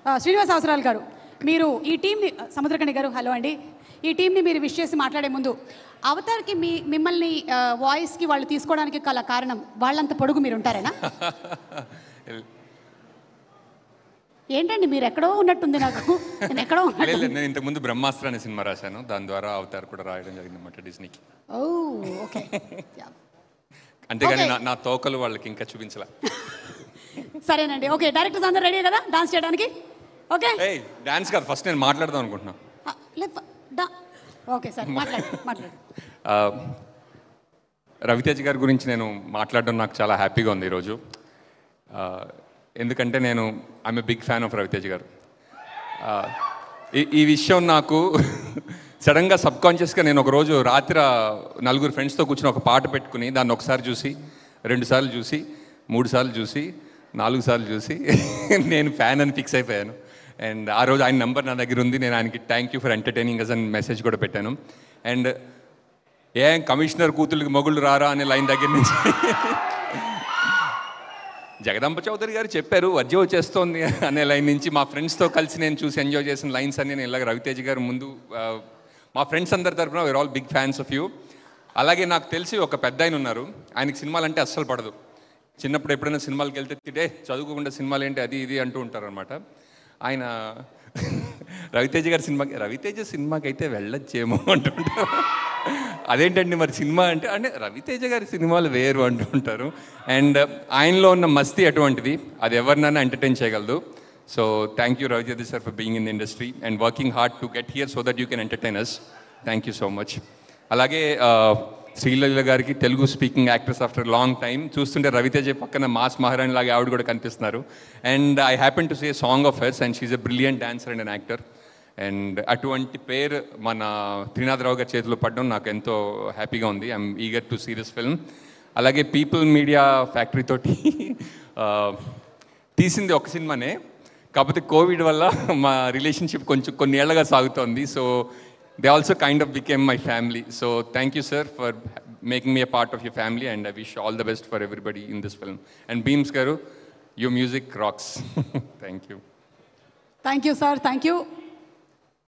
శ్రీనివాస్ అవసరాలు గారు, మీరు ఈ టీంని, సముద్రకణి గారు హలో అండి, ఈ టీంని మీరు విష్ చేసి మాట్లాడే ముందు అవతార్కి మిమ్మల్ని వాయిస్కి వాళ్ళు తీసుకోవడానికి గల కారణం వాళ్ళంత పొడుగు మీరు ఉంటారేనా? ఏంటండి మీరు ఎక్కడో ఉన్నట్టుంది నాకు, నేను ఎక్కడో నేను ఇంతకుముందు బ్రహ్మాస్త్ర అనే సినిమా రాశాను, దాని ద్వారా అవతార్ కూడా రాయడం జరిగింది అన్నమాట డిస్నీకి. ఓ ఓకే, అంతేగాని నా తోకలు వాళ్ళకి ఇంకా చూపించలే. సరేనండి, ఓకే. డైరెక్టర్స్ అందరూ రెడీ కదా డాన్స్ చేయడానికి? ఓకే, డాన్స్ కాదు, ఫస్ట్ నేను మాట్లాడదాం అనుకుంటున్నా. ఓకే సార్, మాట్లాడు. రవితేజ గారి గురించి నేను మాట్లాడడం నాకు చాలా హ్యాపీగా ఉంది ఈరోజు. ఎందుకంటే I'm a big fan of Ravi Teja గారు. ఈ విషయం నాకు సడన్గా సబ్కాన్షియస్గా నేను ఒకరోజు రాత్రి 4 ఫ్రెండ్స్తో కూర్చొని ఒక పాట పెట్టుకుని దాన్ని ఒకసారి చూసి, 2 సార్లు చూసి, 3 సార్లు చూసి, 4 సార్లు చూసి నేను ఫ్యాన్ అని ఫిక్స్ అయిపోయాను. అండ్ ఆ రోజు ఆయన నెంబర్ నా దగ్గర ఉంది, నేను ఆయనకి thank you for entertaining us అని మెసేజ్ కూడా పెట్టాను. అండ్ కమిషనర్ కూతుళ్ళకి మొగుళ్ళు రారా అనే లైన్ దగ్గర నుంచి జగదంబ చౌదరి గారు చెప్పారు వద్య వచ్చేస్తోంది అనే లైన్ నుంచి మా ఫ్రెండ్స్తో కలిసి నేను చూసి ఎంజాయ్ చేసిన లైన్స్ అన్ని నేను ఇలాగ రవితేజ గారు ముందు మా ఫ్రెండ్స్ అందరి తరఫున we are all big fans of you. అలాగే నాకు తెలిసి ఒక పెద్ద ఆయన ఉన్నారు, ఆయనకి సినిమాలు అంటే అస్సలు పడదు. చిన్నప్పుడు ఎప్పుడైనా సినిమాలకు వెళ్తే చదువుకోకుండా సినిమాలు ఏంటి అది ఇది అంటూ ఉంటారు అనమాట. ఆయన రవితేజ సినిమాకి అయితే వెళ్ళొచ్చేమో అంటుంటారు. అదేంటండి మరి సినిమా అంటే రవితేజ గారి సినిమాలు వేరు అంటుంటారు. అండ్ ఆయనలో ఉన్న మస్తీ అటువంటిది, అది ఎవరినైనా ఎంటర్టైన్ చేయగలదు. So thank you Ravi Teja sir for being in the industry and working hard to get here so that you can entertain us. Thank you so much. అలాగే శ్రీలీల గారికి, Telugu speaking actress after long time, చూస్తుంటే రవితేజ పక్కన mass మహారాణి లాగా ఆవిడ కూడా కనిపిస్తున్నారు. And I happen to say song of hers and she's a brilliant dancer and an actor. And అటువంటి పేరు మన త్రినాథరావు గారి చేతిలో పడడం నాకు ఎంతో హ్యాపీగా ఉంది. I'm eager to see this film. అలాగే పీపుల్ మీడియా ఫ్యాక్టరీ తోటి తీసింది ఒక సినిమానే, కాకపోతే కోవిడ్ వల్ల మా రిలేషన్షిప్ కొన్ని ఏళ్ళగా సాగుతోంది. So they also kind of became my family. So thank you sir for making me a part of your family and I wish all the best for everybody in this film. And Beams garu, your music rocks. Thank you. Thank you sir, thank you.